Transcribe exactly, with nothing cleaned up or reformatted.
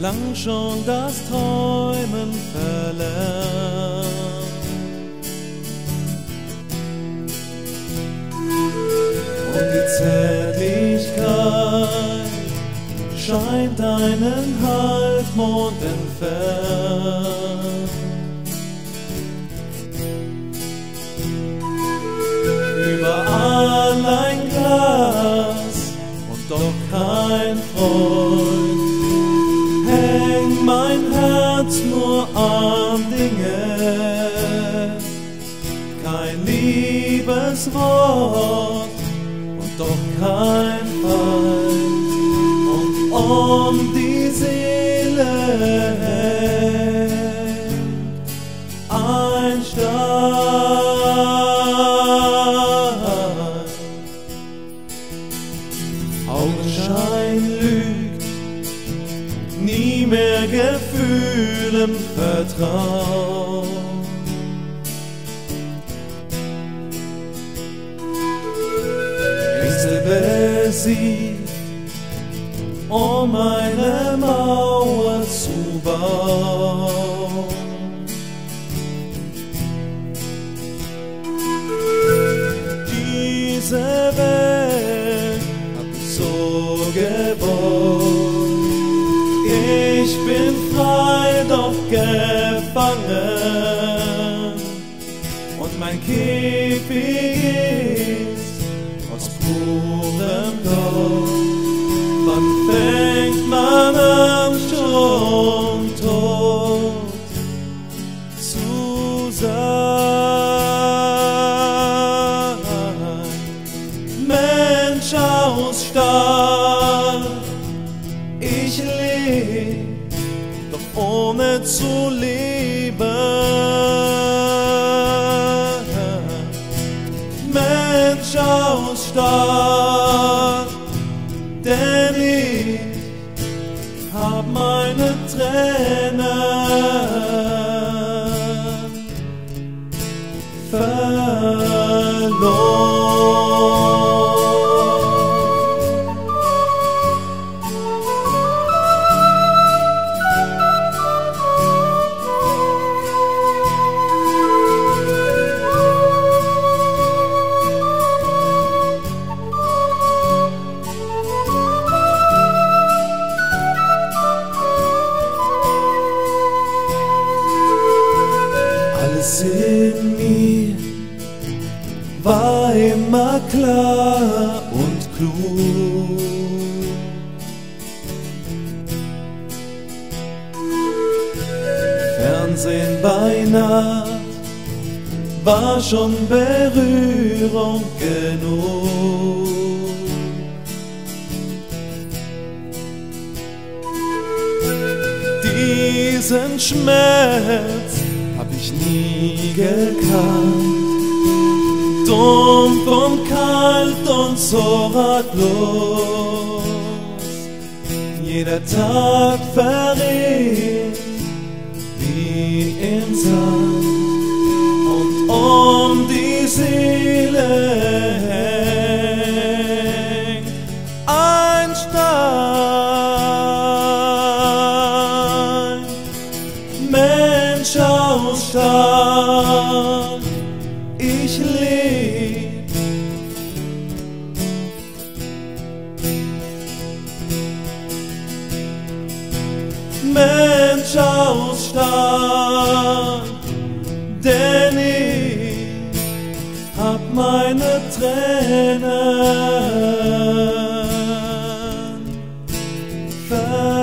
lang schon das Träumen verlernt. Und die Zärtlichkeit scheint einen Halbmond entfernt. Überall ein Glas und doch kein Freund. Häng mein Herz nur an Dinge, kein Liebeswort und doch kein Feind. Und um die Seele hängt ein Stein. Augenschein lügt, nie mehr Gefühlen vertrauen. Ängste besiegt, um eine Mauer zu bauen. Diese Welt hab ich so gewollt. Ich bin frei, doch gefangen, und mein Käfig ist aus purem Gold. Wann fängt man an, schon tot zu sein? Mensch aus Stahl, ich leb, doch ohne zu leben. Mensch aus Stahl, denn ich hab meine Tränen verloren. Alles in mir war immer klar und klug. Fernsehen bei Nacht war schon Berührung genug. Diesen Schmerz hab ich nie gekannt, dumpf und kalt und so ratlos. Jeder Tag verrinnt wie in Sand, und um die Seele hängt ein Stein. Mensch aus Stahl, ich leb, Mensch aus Stahl, denn ich hab meine Tränen verloren.